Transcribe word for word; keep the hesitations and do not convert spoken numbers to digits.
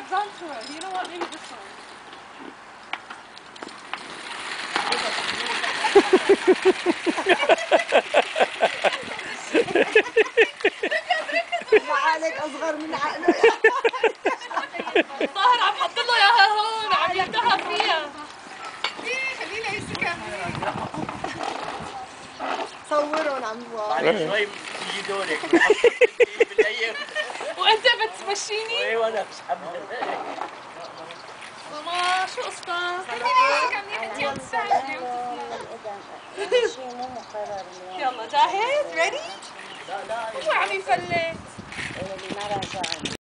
Zantra, you know what? Maybe this one. عليك اصغر من عقله. طاهر عم حط له اياها هون عم يفتحها فيها. ايه خلينا يمسكها. صورهم عم بعد شوي بيجي دورك. وانت بتمشيني؟ ايه وانا بسحب. ماما شو قصتك؟ خليني امسكها منيح انت عم تساعدني عم تفلت. شيء مو مقرر اليوم. يلا جاهز؟ ريدي؟ لا لا شو عم يفلت؟ اللي ما راجعني.